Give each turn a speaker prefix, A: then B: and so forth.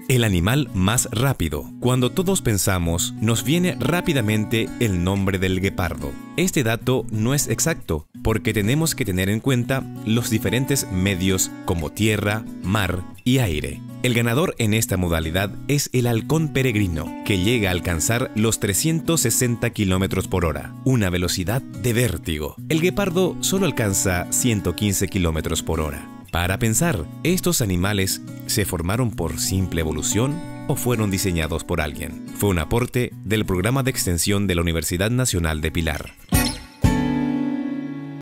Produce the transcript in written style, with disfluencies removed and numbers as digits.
A: El animal más rápido. Cuando todos pensamos, nos viene rápidamente el nombre del guepardo. Este dato no es exacto, porque tenemos que tener en cuenta los diferentes medios como tierra, mar y aire. El ganador en esta modalidad es el halcón peregrino, que llega a alcanzar los 360 km por hora, una velocidad de vértigo. El guepardo solo alcanza 115 km por hora. Para pensar, ¿estos animales se formaron por simple evolución o fueron diseñados por alguien? Fue un aporte del programa de extensión de la Universidad Nacional de Pilar.